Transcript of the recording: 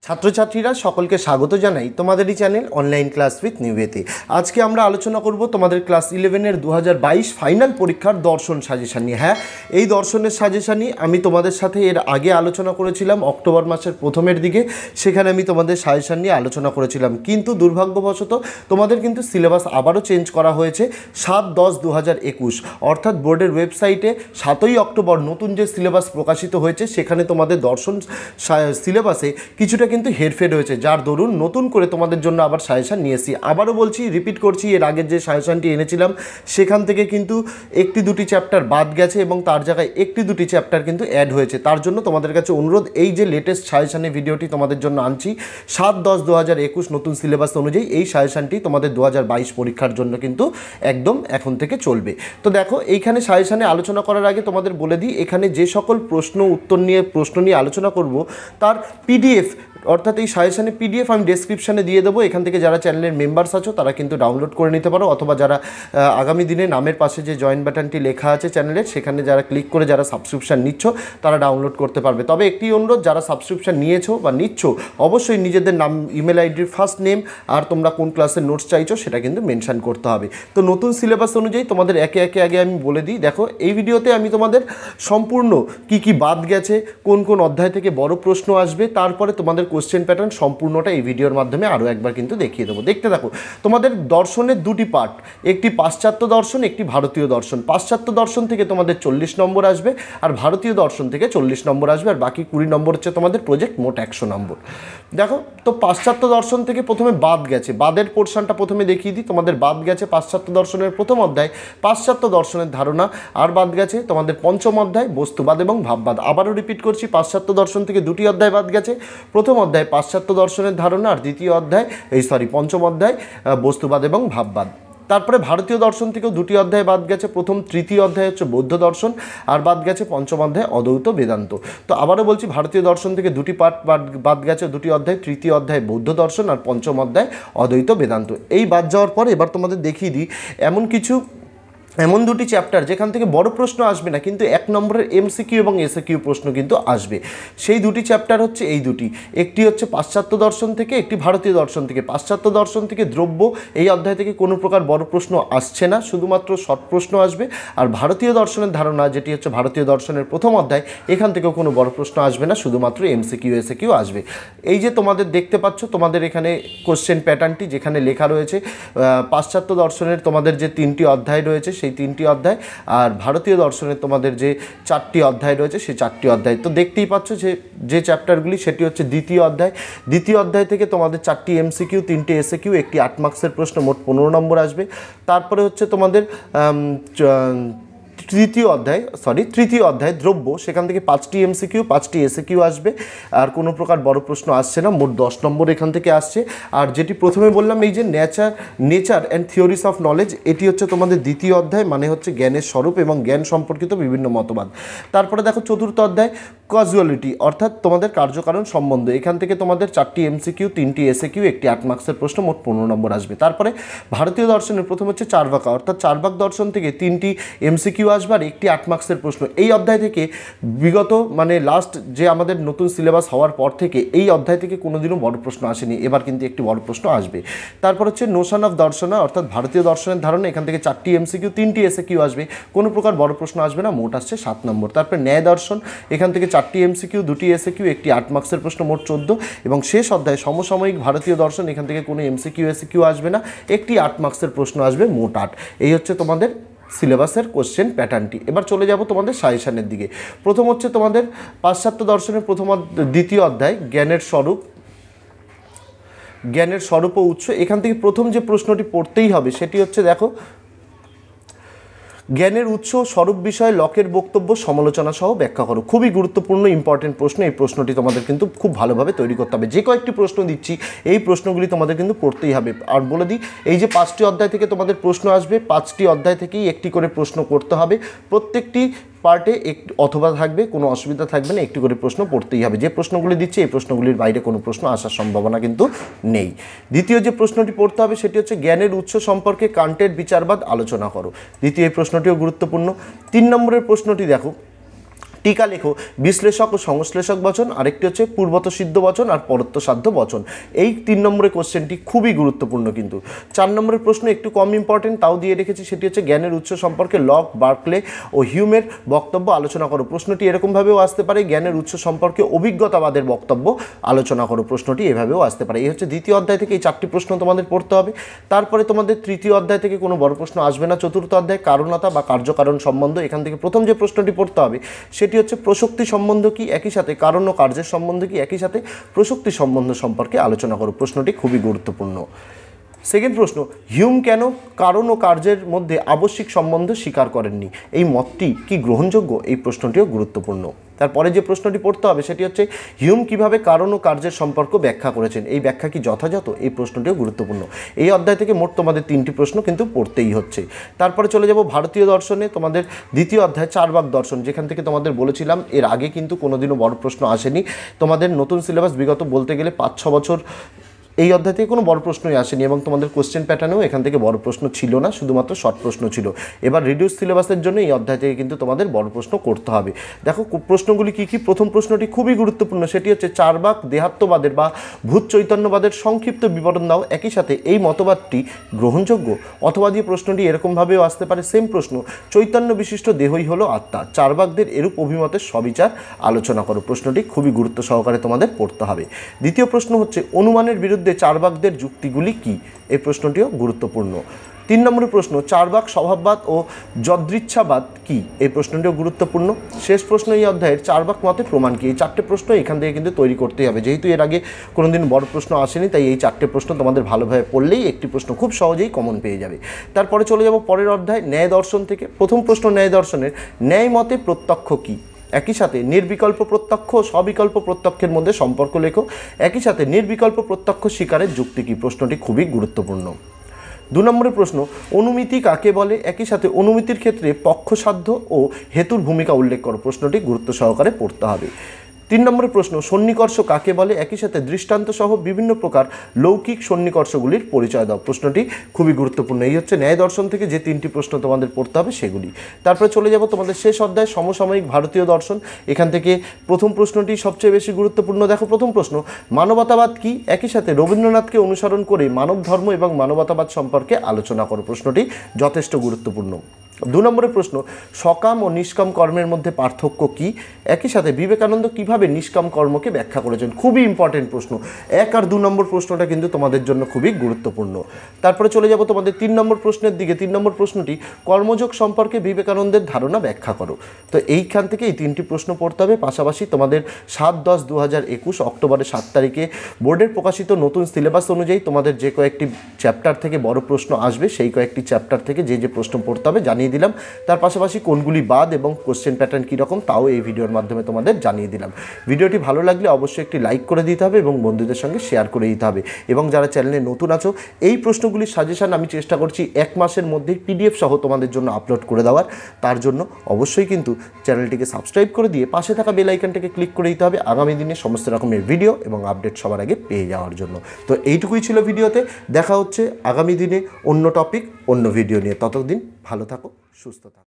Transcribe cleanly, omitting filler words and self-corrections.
ছাত্রছাত্রীরা সকলকে স্বাগত জানাই তোমাদেরই চ্যানেল অনলাইন ক্লাস উইথ নিউয়েতে। আজকে আমরা আলোচনা করব তোমাদের ক্লাস 11-এর 2022 ফাইনাল পরীক্ষার দর্শন সাজেশন নিয়ে। হ্যাঁ, এই দর্শনের সাজেশন নিয়ে আমি তোমাদের সাথে এর আগে আলোচনা করেছিলাম অক্টোবর মাসের প্রথমের দিকে। সেখানে আমি তোমাদের সাজেশন নিয়ে আলোচনা করেছিলাম, কিন্তু দুর্ভাগ্যবশত তোমাদের কিন্তু সিলেবাস আবারও চেঞ্জ করা হয়েছে 7/10/2021, অর্থাৎ বোর্ডের ওয়েবসাইটে 7ই অক্টোবর নতুন যে সিলেবাস প্রকাশিত হয়েছে সেখানে তোমাদের দর্শন সিলেবাসে কিছুটা কিন্তু হেরফের হয়েছে, যার দরুন নতুন করে তোমাদের জন্য আবার সাজেশন নিয়ে এসেছি। আবারও বলছি, রিপিট করছি, এর আগের যে সাজেশনটি এনেছিলাম সেখান থেকে কিন্তু একটি দুটি চ্যাপ্টার বাদ গেছে এবং তার জায়গায় একটি দুটি চ্যাপ্টার কিন্তু অ্যাড হয়েছে। তার জন্য তোমাদের কাছে অনুরোধ, এই যে লেটেস্ট সাজেশনের ভিডিওটি তোমাদের জন্য আনছি 7/10/2021 নতুন সিলেবাস অনুযায়ী, এই সাজেশনটি তোমাদের 2022 পরীক্ষার জন্য কিন্তু একদম এখন থেকে চলবে। তো দেখো, এইখানে সাজেশনে আলোচনা করার আগে তোমাদের বলে দিই, এখানে যে সকল প্রশ্ন নিয়ে আলোচনা করব তার পিডিএফ, অর্থাৎ এই সাজেশনের পিডিএফ আমি ডেসক্রিপশানে দিয়ে দেবো। এখান থেকে যারা চ্যানেলের মেম্বার্স আছো তারা কিন্তু ডাউনলোড করে নিতে পারো, অথবা যারা আগামী দিনে নামের পাশে যে জয়েন বাটনটি লেখা আছে চ্যানেলের, সেখানে যারা ক্লিক করে যারা সাবস্ক্রিপশান নিচ্ছ তারা ডাউনলোড করতে পারবে। তবে একটি অনুরোধ, যারা সাবস্ক্রিপশান নিয়েছো বা নিচ্ছ অবশ্যই নিজেদের নাম, ইমেল আইডির ফার্স্ট নেম আর তোমরা কোন ক্লাসের নোটস চাইছো সেটা কিন্তু মেনশান করতে হবে। তো নতুন সিলেবাস অনুযায়ী তোমাদের একে একে আগে আমি বলে দিই। দেখো, এই ভিডিওতে আমি তোমাদের সম্পূর্ণ কি বাদ গেছে, কোন কোন অধ্যায় থেকে বড় প্রশ্ন আসবে, তারপরে তোমাদের কোশ্চেন প্যাটার্ন সম্পূর্ণটা এই ভিডিওর মাধ্যমে আরও একবার কিন্তু দেখিয়ে দেবো। দেখতে থাকো। তোমাদের দর্শনের দুটি পার্ট, একটি পাশ্চাত্য দর্শন, একটি ভারতীয় দর্শন। পাশ্চাত্য দর্শন থেকে তোমাদের 40 নম্বর আসবে, আর ভারতীয় দর্শন থেকে 40 নম্বর আসবে, আর বাকি 20 নম্বর হচ্ছে তোমাদের প্রজেক্ট, মোট 100 নম্বর। দেখো, তো পাশ্চাত্য দর্শন থেকে প্রথমে বাদ গেছে, বাদের পোর্শনটা প্রথমে দেখিয়ে দিই। তোমাদের বাদ গেছে পাশ্চাত্য দর্শনের প্রথম অধ্যায় পাশ্চাত্য দর্শনের ধারণা, আর বাদ গেছে তোমাদের পঞ্চম অধ্যায় বস্তুবাদ এবং ভাববাদ। আবারও রিপিট করছি, পাশ্চাত্য দর্শন থেকে দুটি অধ্যায় বাদ গেছে, প্রথম অধ্যায় পাশ্চাত্য দর্শনের ধারণা, আর পঞ্চম অধ্যায় বস্তুবাদ এবং ভাববাদ। তারপরে ভারতীয় দর্শন থেকেও দুটি অধ্যায় বাদ গেছে, প্রথম তৃতীয় অধ্যায় হচ্ছে বৌদ্ধ দর্শন, আর বাদ গেছে পঞ্চম অধ্যায় অদ্বৈত বেদান্ত। তো আবারও বলছি, ভারতীয় দর্শন থেকে দুটি পার্ট বাদ গেছে, দুটি অধ্যায়, তৃতীয় অধ্যায় বৌদ্ধ দর্শন আর পঞ্চম অধ্যায় অদ্বৈত বেদান্ত। এই বাদ যাওয়ার পর এবার তোমাদের দেখিয়ে দিই এমন দুটি চ্যাপ্টার যেখান থেকে বড় প্রশ্ন আসবে না, কিন্তু 1 নম্বরের এমসিকিউ এবং এসএকিউ প্রশ্ন কিন্তু আসবে। সেই দুটি চ্যাপ্টার হচ্ছে এই দুটি, একটি হচ্ছে পাশ্চাত্য দর্শন থেকে, একটি ভারতীয় দর্শন থেকে। পাশ্চাত্য দর্শন থেকে দ্রব্য, এই অধ্যায় থেকে কোনো প্রকার বড় প্রশ্ন আসছে না, শুধুমাত্র শর্ট প্রশ্ন আসবে। আর ভারতীয় দর্শনের ধারণা, যেটি হচ্ছে ভারতীয় দর্শনের প্রথম অধ্যায়, এখান থেকেও কোনো বড় প্রশ্ন আসবে না, শুধুমাত্র এমসিকিউ এসএকিউ আসবে। এই যে তোমাদের দেখতে পাচ্ছ, তোমাদের এখানে কোশ্চেন প্যাটার্নটি যেখানে লেখা রয়েছে, পাশ্চাত্য দর্শনের তোমাদের যে 3টি অধ্যায় রয়েছে সেই 3টি অধ্যায়, আর ভারতীয় দর্শনের তোমাদের যে 4টি অধ্যায় রয়েছে সেই 4টি অধ্যায়। তো দেখতেই পাচ্ছ যে চ্যাপ্টারগুলি, সেটি হচ্ছে দ্বিতীয় অধ্যায়। দ্বিতীয় অধ্যায় থেকে তোমাদের 4টি এমসিকিউ, 3টে এসএকিউ, একটি 8 মার্কসের প্রশ্ন, মোট 15 নম্বর আসবে। তারপরে হচ্ছে তোমাদের তৃতীয় অধ্যায় দ্রব্য, সেখান থেকে 5টি এমসিকিউ, 5টি এসএকিউ আসবে, আর কোনো প্রকার বড় প্রশ্ন আসছে না, মোট 10 নম্বর এখান থেকে আসছে। আর যেটি প্রথমে বললাম, এই যে nature and theories of knowledge, এটি হচ্ছে তোমাদের দ্বিতীয় অধ্যায়, মানে হচ্ছে জ্ঞানের স্বরূপ এবং জ্ঞান সম্পর্কিত বিভিন্ন মতবাদ। তারপরে দেখো, চতুর্থ অধ্যায় কজুয়ালিটি, অর্থাৎ তোমাদের কার্যকারণ সম্বন্ধ, এখান থেকে তোমাদের 4টি এমসিকিউ, 3টি এসএকিউ, একটি 8 মার্কসের প্রশ্ন, মোট 15 নম্বর আসবে। তারপরে ভারতীয় দর্শনের প্রথম হচ্ছে চারবাকা, অর্থাৎ চারবাক দর্শন থেকে 3টি এমসিকিউ আসবে আর একটি 8 মার্কসের প্রশ্ন। এই অধ্যায় থেকে বিগত লাস্ট যে আমাদের নতুন সিলেবাস হওয়ার পর থেকে এই অধ্যায় থেকে কোনোদিনও বড় প্রশ্ন আসেনি, এবার কিন্তু একটি বড় প্রশ্ন আসবে। তারপর হচ্ছে নোশন অফ দর্শনা, অর্থাৎ ভারতীয় দর্শনের ধারণা, এখান থেকে 4টি এমসিকিউ, 3টি এসএকিউ আসবে, কোনো প্রকার বড় প্রশ্ন আসবে না, মোট আসছে 7 নম্বর। তারপরে ন্যায় দর্শন, এখান থেকে 4টি এমসিকিউ, 2টি এসএকিউ, একটি 8 মার্কসের প্রশ্ন, মোট 14। এবং শেষ অধ্যায় সমসাময়িক ভারতীয় দর্শন, এখান থেকে কোনো এমসিকিউ এসএকিউ আসবে না, একটি 8 মার্কসের প্রশ্ন আসবে, মোট 8। এই হচ্ছে তোমাদের সিলেবাসের কোশ্চেন প্যাটার্নটি। এবার চলে যাব তোমাদের সাজেশনের দিকে। প্রথম হচ্ছে তোমাদের পাশ্চাত্য দর্শনের দ্বিতীয় অধ্যায় জ্ঞানের স্বরূপ ও উৎস। এখান থেকে প্রথম যে প্রশ্নটি পড়তেই হবে সেটি হচ্ছে, দেখো, জ্ঞানের উৎস স্বরূপ বিষয়ে লকের বক্তব্য সমালোচনা সহ ব্যাখ্যা করো। খুবই গুরুত্বপূর্ণ ইম্পর্টেন্ট প্রশ্ন। এই প্রশ্নটি তোমাদের কিন্তু খুব ভালোভাবে তৈরি করতে হবে। যে কয়েকটি প্রশ্ন দিচ্ছি এই প্রশ্নগুলি তোমাদের কিন্তু পড়তেই হবে। আর বলে দিই, এই যে 5টি অধ্যায় থেকে তোমাদের প্রশ্ন আসবে, 5টি অধ্যায় থেকেই একটি করে প্রশ্ন করতে হবে। প্রত্যেকটি পার্টে অথবা থাকবে, কোনো অসুবিধা থাকবে না, একটি করে প্রশ্ন পড়তেই হবে। যে প্রশ্নগুলি দিচ্ছে এই প্রশ্নগুলির বাইরে কোনো প্রশ্ন আসার সম্ভাবনা কিন্তু নেই। দ্বিতীয় যে প্রশ্নটি পড়তে হবে সেটি হচ্ছে জ্ঞানের উৎস সম্পর্কে কান্টের বিচারবাদ আলোচনা করো। দ্বিতীয় এই প্রশ্নটিও গুরুত্বপূর্ণ। 3 নম্বরের প্রশ্নটি দেখো, टीका लेखो विश्लेषक और संश्लेषक बचन आरेकटी हच्छे पूर्वत सिद्ध बचन और परत्व साध्य बचन। এই 3 নম্বরের কোশ্চেনটি খুবই গুরুত্বপূর্ণ। কিন্তু 4 নম্বরের প্রশ্ন একটু কম ইম্পর্টেন্ট, তাও দিয়ে রেখেছি, সেটি হচ্ছে জ্ঞানের উৎস সম্পর্কে লক, বার্কলে ও হিউমের বক্তব্য আলোচনা করো। প্রশ্নটি এরকমভাবেও আসতে পারে, জ্ঞানের উৎস সম্পর্কে অভিজ্ঞতাবাদের বক্তব্য আলোচনা করো। প্রশ্নটি এভাবেও আসতে পারে। এই হচ্ছে দ্বিতীয় অধ্যায় থেকে এই 4টি প্রশ্ন তোমাদের পড়তে হবে। তারপরে তোমাদের তৃতীয় অধ্যায় থেকে কোনো বড় প্রশ্ন আসবে না। চতুর্থ অধ্যায় কারণতা বা কার্যকারণ সম্বন্ধ, এখান থেকে প্রথম যে প্রশ্নটি পড়তে হবে সেটি হচ্ছে প্রসক্তি সম্বন্ধ কি, একই সাথে কারণ ও কার্যের সম্বন্ধ কি, একই সাথে প্রসক্তি সম্বন্ধ সম্পর্কে আলোচনা করো। প্রশ্নটি খুবই গুরুত্বপূর্ণ। সেকেন্ড প্রশ্ন, হিউম কেন কারণ ও কার্যের মধ্যে আবশ্যিক সম্বন্ধ স্বীকার করেননি, এই মতটি কি গ্রহণযোগ্য, এই প্রশ্নটিও গুরুত্বপূর্ণ। তারপরে যে প্রশ্নটি পড়তে হবে সেটি হচ্ছে হিউম কিভাবে কারণ ও কার্যের সম্পর্ক ব্যাখ্যা করেছেন, এই ব্যাখ্যা কি যথাযথ, এই প্রশ্নটিও গুরুত্বপূর্ণ। এই অধ্যায় থেকে মোট তোমাদের 3টি প্রশ্ন কিন্তু পড়তেই হচ্ছে। তারপরে চলে যাব ভারতীয় দর্শনে, তোমাদের দ্বিতীয় অধ্যায় চারবাক দর্শন, যেখান থেকে তোমাদের বলেছিলাম এর আগে কিন্তু কোনোদিনও বড় প্রশ্ন আসেনি। তোমাদের নতুন সিলেবাস বিগত বলতে গেলে 5-6 বছর এই অধ্যায় থেকে কোনো বড় প্রশ্নই আসেনি এবং তোমাদের কোশ্চেন প্যাটার্নেও এখান থেকে বড় প্রশ্ন ছিল না, শুধুমাত্র শর্ট প্রশ্ন ছিল। এবার রিডিউস সিলেবাসের জন্য এই অধ্যায় থেকে কিন্তু তোমাদের বড় প্রশ্ন করতে হবে। দেখো প্রশ্নগুলি কী কী। প্রথম প্রশ্নটি খুবই গুরুত্বপূর্ণ, সেটি হচ্ছে চারবাক দেহাত্মবাদের বা ভূত চৈতন্যবাদের সংক্ষিপ্ত বিবরণ দাও, একই সাথে এই মতবাদটি গ্রহণযোগ্য। অথবা দিয়ে প্রশ্নটি এরকমভাবেও আসতে পারে, সেম প্রশ্ন, চৈতন্য বিশিষ্ট দেহই হলো আত্মা, চারবাকদের এরূপ অভিমতের সবিচার আলোচনা করো। প্রশ্নটি খুবই গুরুত্ব সহকারে তোমাদের পড়তে হবে। দ্বিতীয় প্রশ্ন হচ্ছে অনুমানের বিরুদ্ধে চারবাকদের যুক্তিগুলি কি, এই প্রশ্নটিও গুরুত্বপূর্ণ। 3 নম্বরের প্রশ্ন, চারবাক স্বভাববাদ ও যদৃচ্ছাবাদ কি, এই প্রশ্নটিও গুরুত্বপূর্ণ। শেষ প্রশ্ন এই অধ্যায়ের, চারবাক মতে প্রমাণ কি। এই 4টে প্রশ্ন এখান থেকে কিন্তু তৈরি করতেই হবে। যেহেতু এর আগে কোনোদিন বড় প্রশ্ন আসেনি, তাই এই 4টে প্রশ্ন তোমাদের ভালোভাবে পড়লেই একটি প্রশ্ন খুব সহজেই কমন পেয়ে যাবে। তারপরে চলে যাব পরের অধ্যায় ন্যায় দর্শন থেকে। প্রথম প্রশ্ন ন্যায় দর্শনের, ন্যায় মতে প্রত্যক্ষ কি, একই সাথে নির্বিকল্প প্রত্যক্ষ ও সবিকল্প প্রত্যক্ষের মধ্যে সম্পর্ক লেখো, একই সাথে নির্বিকল্প প্রত্যক্ষ স্বীকারের যুক্তি কি। প্রশ্নটি খুবই গুরুত্বপূর্ণ। 2 নম্বরের প্রশ্ন, অনুমিতি কাকে বলে, একই সাথে অনুমিতির ক্ষেত্রে পক্ষসাধ্য ও হেতুর ভূমিকা উল্লেখ করো। প্রশ্নটি গুরুত্ব সহকারে পড়তে হবে। 3 নম্বরের প্রশ্ন, সন্নিকর্ষ কাকে বলে, একই সাথে দৃষ্টান্ত সহ বিভিন্ন প্রকার লৌকিক সন্নিকর্ষগুলির পরিচয় দাও। প্রশ্নটি খুবই গুরুত্বপূর্ণ। এই হচ্ছে ন্যায় দর্শন থেকে যে 3টি প্রশ্ন তোমাদের পড়তে হবে সেগুলি। তারপরে চলে যাব তোমাদের শেষ অধ্যায় সমসাময়িক ভারতীয় দর্শন। এখান থেকে প্রথম প্রশ্নটি সবচেয়ে বেশি গুরুত্বপূর্ণ। দেখো প্রথম প্রশ্ন, মানবতাবাদ কি, একই সাথে রবীন্দ্রনাথকে অনুসরণ করে মানব ধর্ম এবং মানবতাবাদ সম্পর্কে আলোচনা করো। প্রশ্নটি যথেষ্ট গুরুত্বপূর্ণ। 2 নম্বরের প্রশ্ন, সকাম ও নিষ্কাম কর্মের মধ্যে পার্থক্য কি, একই সাথে বিবেকানন্দ কিভাবে নিষ্কাম কর্মকে ব্যাখ্যা করেছেন। খুবই ইম্পর্টেন্ট প্রশ্ন। 1 আর 2 নম্বর প্রশ্নটা কিন্তু তোমাদের জন্য খুবই গুরুত্বপূর্ণ। তারপরে চলে যাব তোমাদের 3 নম্বর প্রশ্নের দিকে। 3 নম্বর প্রশ্নটি, কর্মযোগ সম্পর্কে বিবেকানন্দের ধারণা ব্যাখ্যা করো। তো এইখান থেকে এই 3টি প্রশ্ন পড়তে হবে। পাশাপাশি তোমাদের 7-10-2021 অক্টোবরের 7 তারিখে বোর্ডের প্রকাশিত নতুন সিলেবাস অনুযায়ী তোমাদের যে কয়েকটি চ্যাপ্টার থেকে বড় প্রশ্ন আসবে, সেই কয়েকটি চ্যাপ্টার থেকে যে প্রশ্ন পড়তে হবে জানিয়ে দিলাম। তার পাশাপাশি কোনগুলি বাদ এবং কোশ্চেন প্যাটার্ন কীরকম তাও এই ভিডিওর মাধ্যমে তোমাদের জানিয়ে দিলাম। ভিডিওটি ভালো লাগলে অবশ্যই একটি লাইক করে দিতে হবে এবং বন্ধুদের সঙ্গে শেয়ার করে দিতে হবে। এবং যারা চ্যানেলে নতুন আছো, এই প্রশ্নগুলির সাজেশান আমি চেষ্টা করছি 1 মাসের মধ্যেই PDF সহ তোমাদের জন্য আপলোড করে দেওয়ার। তার জন্য অবশ্যই কিন্তু চ্যানেলটিকে সাবস্ক্রাইব করে দিয়ে পাশে থাকা বেল আইকনটাকে ক্লিক করে দিতে হবে আগামী দিনে সমস্ত রকমের ভিডিও এবং আপডেট সবার আগে পেয়ে যাওয়ার জন্য। তো এইটুকুই ছিল ভিডিওতে। দেখা হচ্ছে আগামী দিনে অন্য টপিক অন্য ভিডিও নিয়ে। ততদিন ভালো থাকো, সুস্থ থাকো।